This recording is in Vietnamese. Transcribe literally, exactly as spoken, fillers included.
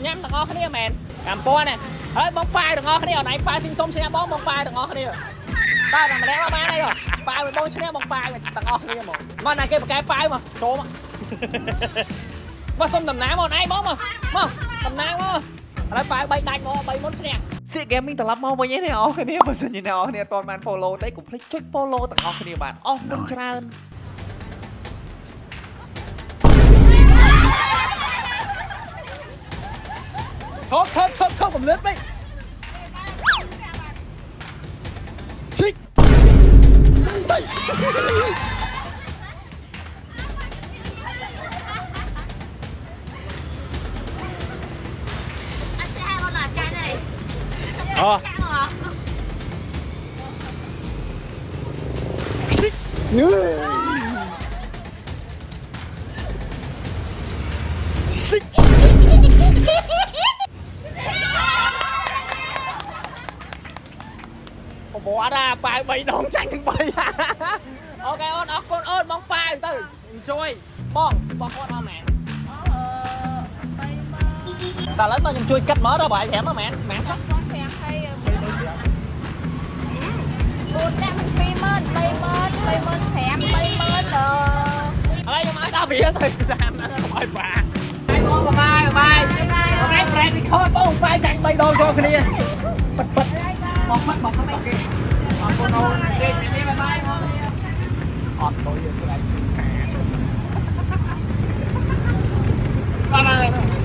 nhắm tầng ngó kia mèn làm po nè hết bóng phai tầng ngó kia ở này phai xin xôm xin bóng bóng phai tầng ngó kia ta làm mà đeo ba đây rồi phai rồi bóng xin bóng phai tầng ngó kia mà mà này kia một cái phai mà trộm mà xôm tầm ná mà này bóng mà mà tầm ná màแล้วไปใบดันงอใบมดเนี่ยเสียเกมมิ่งตลับมองไปยังไงอ๋อแค่นี้ภาษาจีนอ๋อเนี่ยตอนมันโฟโล่แต่กูพลิกช่วยโฟโล่ต่างอ๋อแค่นี้บ้านอ๋อมันชนะชอบชอบชอบชอบผมเลือดไปชิờ xích bỏ ra bài bay đón tranh bay ok ôn ốc con ơn bóng bài từ chơi bong bong con không mẹ ta lấy bao nhiêu chui cách mở ra bài thèm á mẹ mẹ thắt buồn ra mình phi mơn bay mơn bay mơn thèm bay mơn rồi ở đây mà đã bị thì làm nó khỏi bà ai ngon bà bài bài cái brand thì không có một bài chạy bay đôi cho cái này bật bật bật mắt bật mắt kìa bật con đâu đi đi bài bài không ọt tối giờ cái này ba ba